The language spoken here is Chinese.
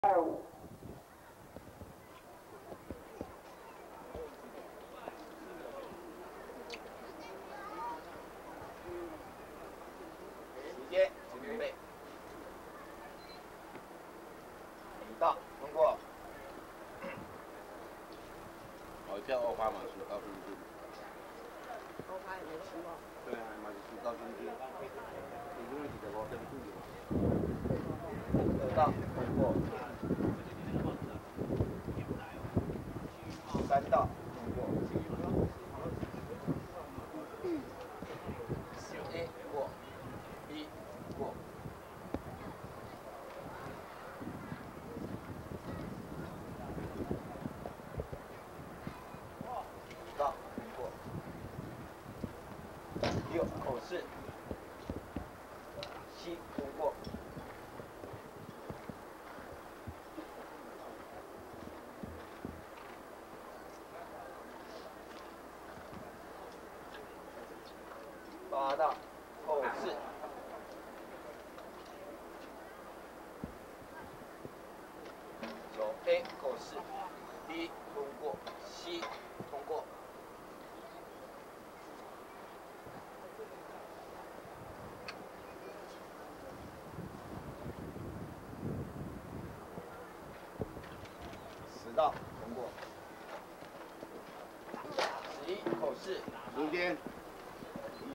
25。 时间，请预备。到，通过。 好，叫欧巴马输到中间。 欧巴也没输哦。 对啊，马是输到中间。你因为你的我跟不有。 2道通过。3道通过。A 过 ，B 过。5道通过。6口试。7通过。8道口试。走 A 口试 ，B 通过 ，C 通过。10道通过。11口试。 中间。